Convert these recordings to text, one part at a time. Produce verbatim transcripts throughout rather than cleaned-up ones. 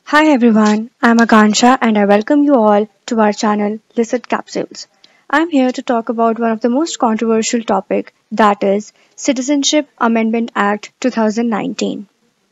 Hi everyone, I'm Akansha and I welcome you all to our channel Licit Capsules. I'm here to talk about one of the most controversial topic, that is Citizenship Amendment Act twenty nineteen.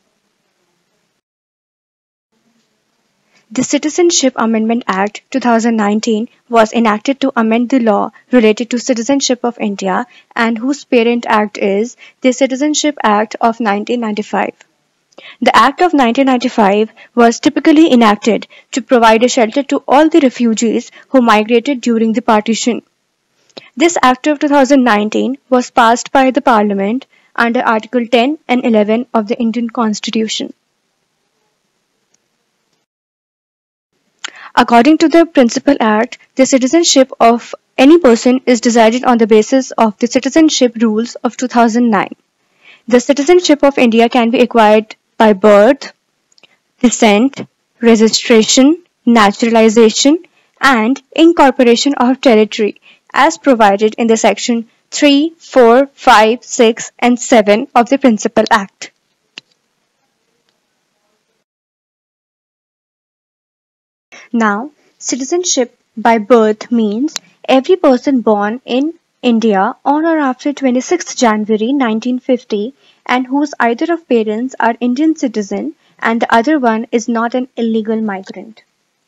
The Citizenship Amendment Act twenty nineteen was enacted to amend the law related to citizenship of India and whose parent act is the Citizenship Act of nineteen ninety-five. The Act of nineteen ninety-five was typically enacted to provide a shelter to all the refugees who migrated during the partition. This Act of twenty nineteen was passed by the Parliament under Article ten and eleven of the Indian Constitution. According to the Principal Act, the citizenship of any person is decided on the basis of the Citizenship Rules of two thousand nine. The citizenship of India can be acquired by birth, descent, registration, naturalization, and incorporation of territory as provided in the section three, four, five, six, and seven of the Principal Act. Now, citizenship by birth means every person born in India on or after twenty-sixth January nineteen fifty and whose either of parents are Indian citizen and the other one is not an illegal migrant.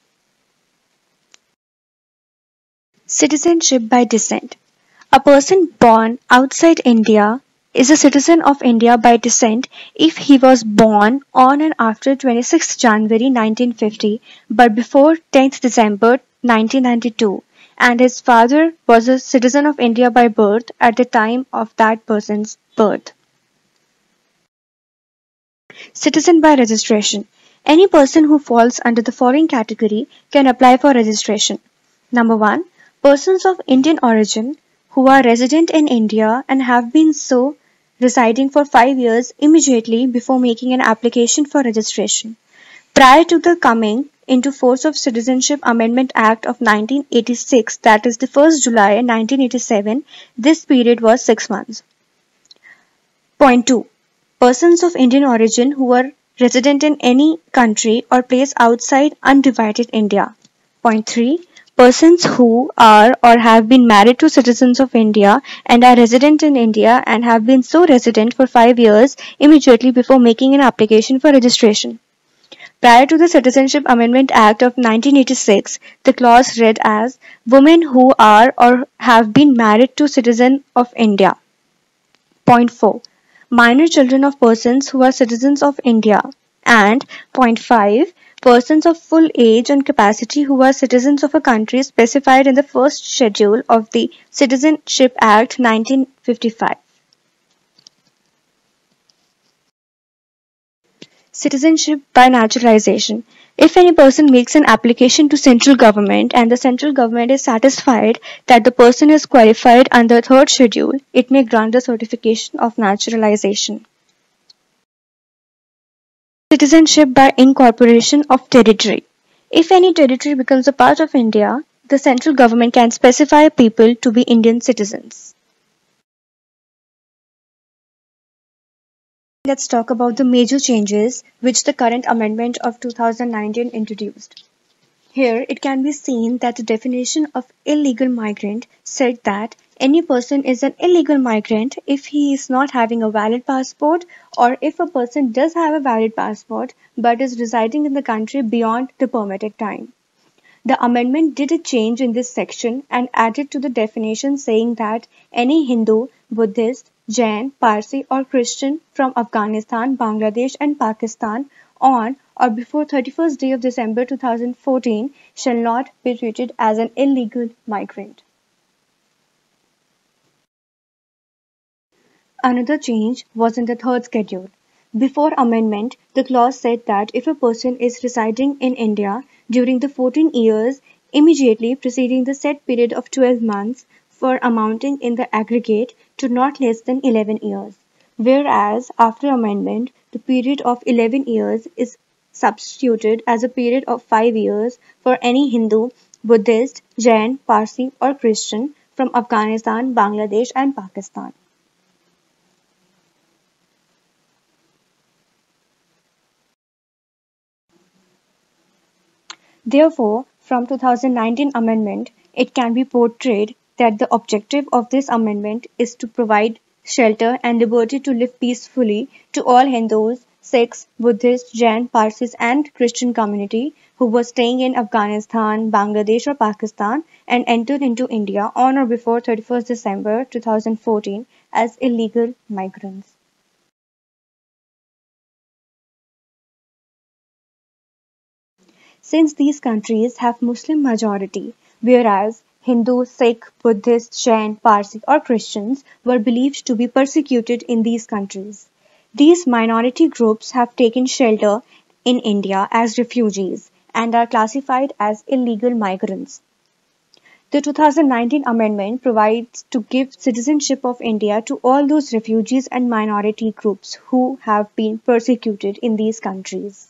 Citizenship by descent. A person born outside India is a citizen of India by descent if he was born on and after twenty-sixth January nineteen fifty but before tenth December nineteen ninety-two and his father was a citizen of India by birth at the time of that person's birth. Citizen by registration. Any person who falls under the following category can apply for registration. Number one. Persons of Indian origin who are resident in India and have been so residing for five years immediately before making an application for registration. Prior to the coming into force of Citizenship Amendment Act of nineteen eighty-six, that is the first of July nineteen eighty-seven, this period was six months. Point two. Persons of Indian origin who are resident in any country or place outside undivided India. Point three. Persons who are or have been married to citizens of India and are resident in India and have been so resident for five years immediately before making an application for registration. Prior to the Citizenship Amendment Act of nineteen eighty-six, the clause read as women who are or have been married to citizens of India. Point four. Minor children of persons who are citizens of India. And point five. Persons of full age and capacity who are citizens of a country specified in the first schedule of the Citizenship Act nineteen fifty-five. Citizenship by naturalization. If any person makes an application to central government and the central government is satisfied that the person is qualified under third schedule, it may grant the certification of naturalization. Citizenship by incorporation of territory. If any territory becomes a part of India, the central government can specify people to be Indian citizens. Let's talk about the major changes which the current amendment of two thousand nineteen introduced. Here it can be seen that the definition of illegal migrant said that any person is an illegal migrant if he is not having a valid passport or if a person does have a valid passport but is residing in the country beyond the permitted time. The amendment did a change in this section and added to the definition saying that any Hindu, Buddhist, Jain, Parsi or Christian from Afghanistan, Bangladesh and Pakistan on or before thirty-first day of December two thousand fourteen shall not be treated as an illegal migrant. Another change was in the third schedule. Before amendment, the clause said that if a person is residing in India during the fourteen years immediately preceding the set period of twelve months for amounting in the aggregate to not less than eleven years, whereas after amendment, the period of eleven years is substituted as a period of five years for any Hindu, Buddhist, Jain, Parsi or Christian from Afghanistan, Bangladesh and Pakistan. Therefore, from two thousand nineteen amendment, it can be portrayed that the objective of this amendment is to provide shelter and liberty to live peacefully to all Hindus, Sikhs, Buddhists, Jain, Parsis and Christian community who were staying in Afghanistan, Bangladesh or Pakistan and entered into India on or before thirty-first December two thousand fourteen as illegal migrants. Since these countries have Muslim majority, whereas Hindu, Sikh, Buddhist, Jain, Parsi or Christians were believed to be persecuted in these countries. These minority groups have taken shelter in India as refugees and are classified as illegal migrants. The two thousand nineteen amendment provides to give citizenship of India to all those refugees and minority groups who have been persecuted in these countries.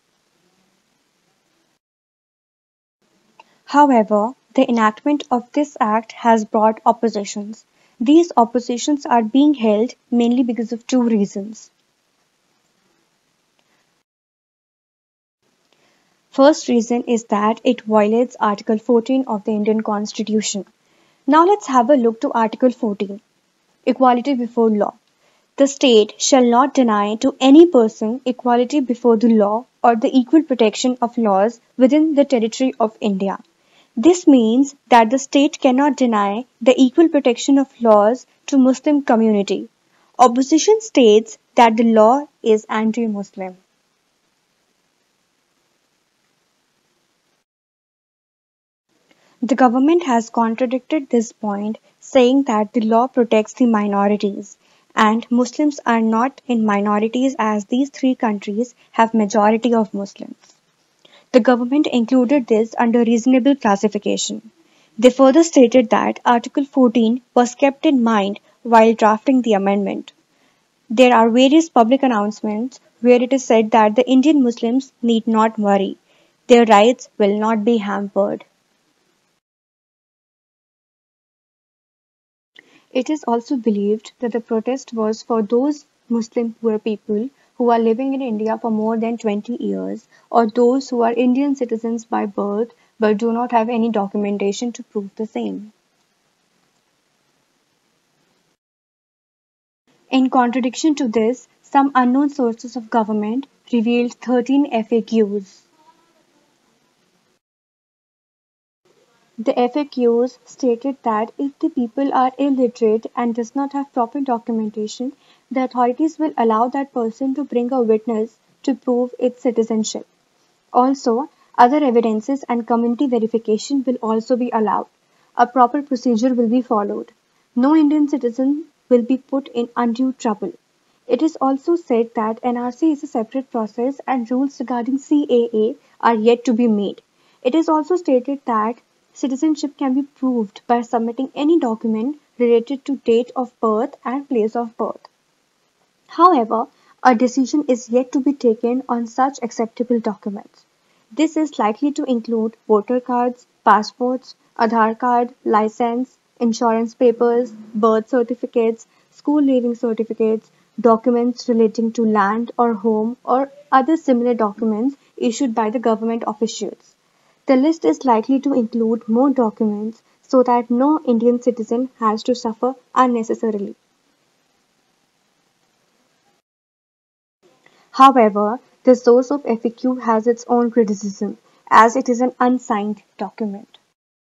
However, the enactment of this act has brought oppositions. These oppositions are being held mainly because of two reasons. First reason is that it violates Article fourteen of the Indian Constitution. Now let's have a look to Article fourteen. Equality before law. The state shall not deny to any person equality before the law or the equal protection of laws within the territory of India. This means that the state cannot deny the equal protection of laws to Muslim community. Opposition states that the law is anti-Muslim. The government has contradicted this point, saying that the law protects the minorities, and Muslims are not in minorities as these three countries have majority of Muslims. The government included this under reasonable classification. They further stated that Article fourteen was kept in mind while drafting the amendment. There are various public announcements where it is said that the Indian Muslims need not worry. Their rights will not be hampered. It is also believed that the protest was for those Muslim poor people who are living in India for more than twenty years or those who are Indian citizens by birth but do not have any documentation to prove the same. In contradiction to this, some unknown sources of government revealed thirteen F A Qs. The F A Qs stated that if the people are illiterate and does not have proper documentation, the authorities will allow that person to bring a witness to prove its citizenship. Also, other evidences and community verification will also be allowed. A proper procedure will be followed. No Indian citizen will be put in undue trouble. It is also said that N R C is a separate process and rules regarding C A A are yet to be made. It is also stated that citizenship can be proved by submitting any document related to date of birth and place of birth. However, a decision is yet to be taken on such acceptable documents. This is likely to include voter cards, passports, Aadhaar card, license, insurance papers, birth certificates, school leaving certificates, documents relating to land or home, or other similar documents issued by the government officials. The list is likely to include more documents so that no Indian citizen has to suffer unnecessarily. However, the source of F A Q has its own criticism, as it is an unsigned document.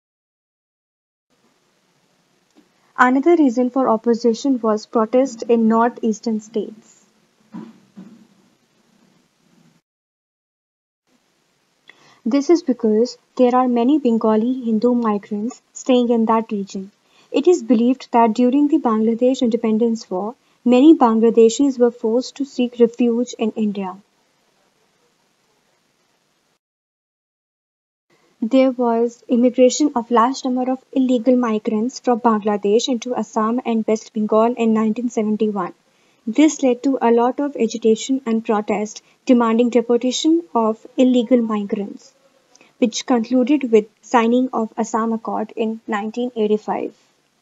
Another reason for opposition was protest in northeastern states. This is because there are many Bengali Hindu migrants staying in that region. It is believed that during the Bangladesh Independence War, many Bangladeshis were forced to seek refuge in India. There was immigration of large number of illegal migrants from Bangladesh into Assam and West Bengal in nineteen seventy-one. This led to a lot of agitation and protest demanding deportation of illegal migrants, which concluded with signing of Assam Accord in nineteen eighty-five.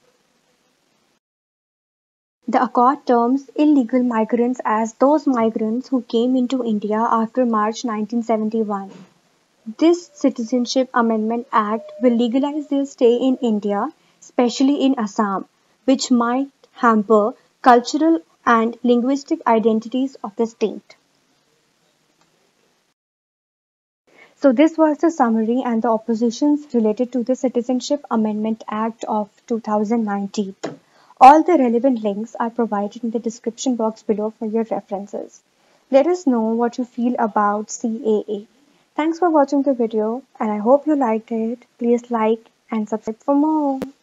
The accord terms illegal migrants as those migrants who came into India after March nineteen seventy-one. This Citizenship Amendment Act will legalize their stay in India, especially in Assam, which might hamper cultural and linguistic identities of the state. So this was the summary and the oppositions related to the Citizenship Amendment Act of two thousand nineteen. All the relevant links are provided in the description box below for your references. Let us know what you feel about C A A. Thanks for watching the video and I hope you liked it. Please like and subscribe for more.